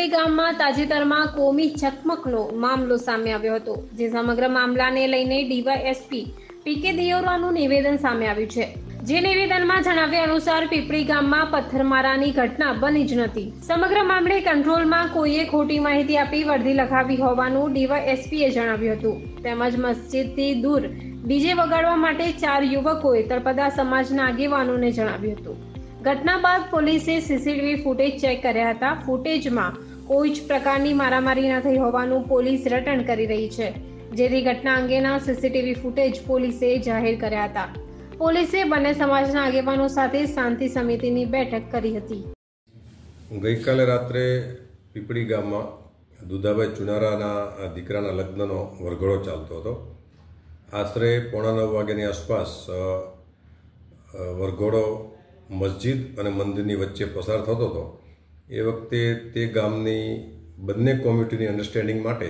પીપળી ગામમાં તાજેતરમાં કોમી ચકમકનો મામલો સામે આવ્યો હતો, જે સમગ્ર મામલાને લઈને ડીવાયએસપી પીકે દિયોરાનું નિવેદન સામે આવ્યું છે। જે નિવેદનમાં જણાવ્યા અનુસાર પીપળી ગામમાં પથ્થરમારાની ઘટના બની જ નથી। સમગ્ર મામલે કંટ્રોલમાં કોઈએ ખોટી માહિતી આપી વર્દી લખાવી હોવાનું ડીવાયએસપીએ જણાવ્યું હતું। તેમજ મસ્જિદથી દૂર ડીજે વગાડવા માટે 4 યુવકોએ તળપદા સમાજના આગેવાનોને જણાવ્યું હતું। ઘટના બાદ પોલીસે સીસીટીવી ફૂટેજ ચેક કર્યા હતા। ફૂટેજમાં કોઈ જ પ્રકારની મારામારી ન થઈ હોવાનું પોલીસ રટણ કરી રહી છે, જેથી ઘટના અંગેના સીસીટીવી ફૂટેજ પોલીસે જાહેર કર્યા હતા। પોલીસે બંને સમાજના આગેવાનો સાથે શાંતિ સમિતિની બેઠક કરી હતી। ગઈકાલે રાત્રે પીપળી ગામમાં દુધાભાઈ ચુનારાના દીકરાના લગ્નનો વરઘોડો ચાલતો હતો। આશરે 8:45 વાગ્યાની આસપાસ વરઘોડો મસ્જિદ અને મંદિરની વચ્ચે પસાર થતો હતો। એ વખતે તે ગામની બંને કોમ્યુનિટીની અન્ડરસ્ટેન્ડિંગ માટે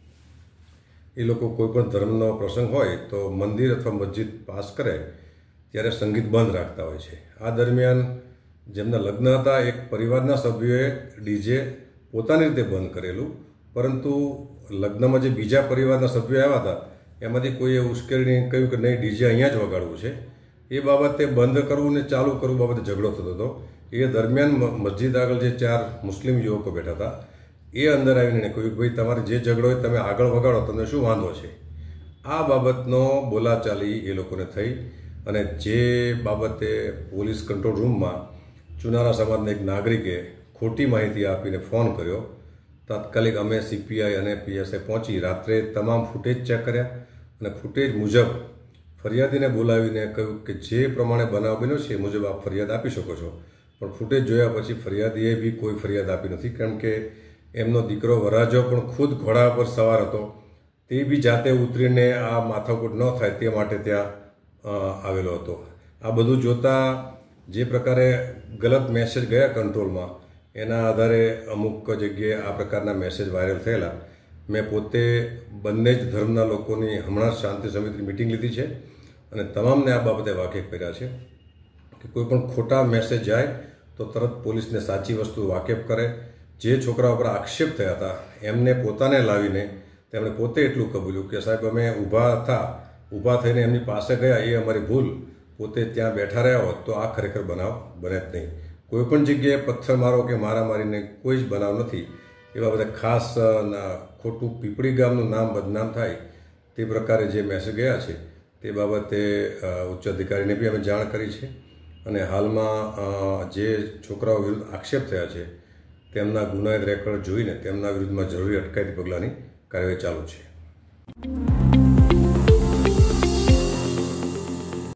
એ લોકો કોઈપણ ધર્મનો પ્રસંગ હોય તો મંદિર અથવા મસ્જિદ પાસ કરે ત્યારે સંગીત બંધ રાખતા હોય છે। આ દરમિયાન જેમના લગ્ન હતા એક પરિવારના સભ્યોએ ડીજે પોતાની રીતે બંધ કરેલું, પરંતુ લગ્નમાં જે બીજા પરિવારના સભ્યો આવ્યા હતા એમાંથી કોઈએ ઉશ્કેરીને કહ્યું કે નહીં, ડીજે અહીંયા જ વગાડવું છે। એ બાબતે બંધ કરવું ને ચાલુ કરવું બાબતે ઝઘડો થતો હતો। એ દરમિયાન મસ્જિદ આગળ જે 4 મુસ્લિમ યુવકો બેઠા હતા એ અંદર આવીને કહ્યું, ભાઈ તમારે જે ઝઘડો હોય તમે આગળ વગાડો, તમને શું વાંધો છે? આ બાબતનો બોલાચાલી એ લોકોને થઈ અને જે બાબતે પોલીસ કંટ્રોલ રૂમમાં ચુનારા સમાજના એક નાગરિકે ખોટી માહિતી આપીને ફોન કર્યો। તાત્કાલિક અમે સીપીઆઈ અને પીએસઆઈ પહોંચી રાત્રે તમામ ફૂટેજ ચેક કર્યા અને ફૂટેજ મુજબ ફરિયાદીને બોલાવીને કહ્યું કે જે પ્રમાણે બનાવ બન્યો છે એ મુજબ આપ ફરિયાદ આપી શકો છો। પણ ફૂટેજ જોયા પછી ફરિયાદીએ બી કોઈ ફરિયાદ આપી નથી, કારણ કે એમનો દીકરો વરાજો પણ ખુદ ઘોડા પર સવાર હતો, તે બી જાતે ઉતરીને આ માથાકૂટ ન થાય તે માટે ત્યાં આવેલો હતો। આ બધું જોતાં જે પ્રકારે ગલત મેસેજ ગયા કંટ્રોલમાં, એના આધારે અમુક જગ્યાએ આ પ્રકારના મેસેજ વાયરલ થયેલા। મેં પોતે બંને જ ધર્મના લોકોની હમણાં જ શાંતિ સમિતિની મિટિંગ લીધી છે અને તમામને આ બાબતે વાકેફ કર્યા છે કે કોઈ પણ ખોટા મેસેજ જાય તો તરત પોલીસને સાચી વસ્તુ વાકેફ કરે। જે છોકરાઓ પર આક્ષેપ થયા હતા એમને પોતાને લાવીને તેમણે પોતે એટલું કબૂલ્યું કે સાહેબ અમે ઊભા થઈને એમની પાસે ગયા, એ અમારી ભૂલ, પોતે ત્યાં બેઠા રહ્યા હોત તો આ ખરેખર બનાવ બને જ નહીં। કોઈપણ જગ્યાએ પથ્થરમારો કે મારામારીને કોઈ જ બનાવ નથી। એવા બધા ખાસ ખોટું પીપળી ગામનું નામ બદનામ થાય તે પ્રકારે જે મેસેજ ગયા છે તે બાબતે ઉચ્ચ અધિકારીને બી અમે જાણ કરી છે અને હાલમાં જે છોકરાઓ વિરુદ્ધ આક્ષેપ થયા છે તેમના ગુનાહિત રેકોર્ડ જોઈને તેમના વિરુદ્ધમાં જરૂરી અટકાયતી પગલાંની કાર્યવાહી ચાલુ છે।